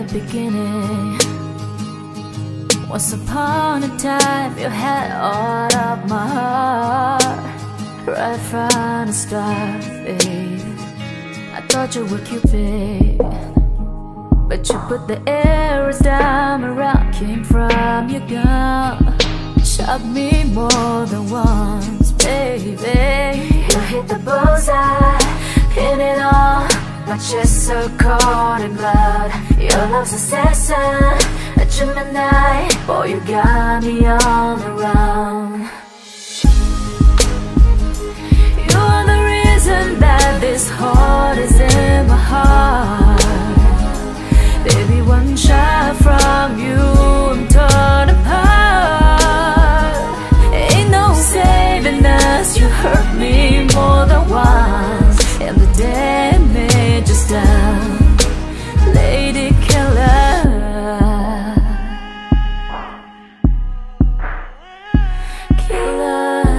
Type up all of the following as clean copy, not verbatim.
the beginning. Once upon a time, you had all of my heart. Right from the start, babe, I thought you were cupid, but you put the arrows down. My round came from your gun. Shot me more than once, baby. You hit the bullseye, hit it all. My chest so cold in blood. Your love's assassin, a Gemini. Boy, you got me all around. You are the reason that this heart is in my heart. Baby, one shot from you, I'm torn apart. Ain't no saving us, you hurt me more than once. And the damage is done, lady killer. Killer.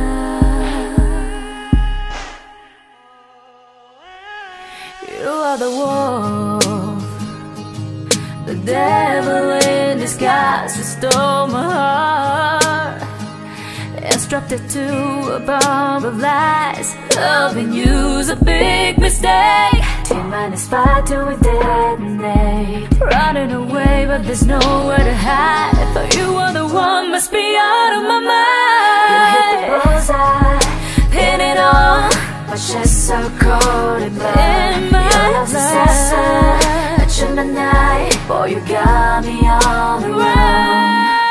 You are the wolf, the devil in disguise who stole my heart. Instructed to a bomb of lies. Loving you's a big mistake. T-5 till we detonate. Running away but there's nowhere to hide. Thought you were the one, must be out of my mind. You hit the bullseye, pin it on. My chest so cold and blood. Your love's assassin, a Gemini. Boy, you got me all around.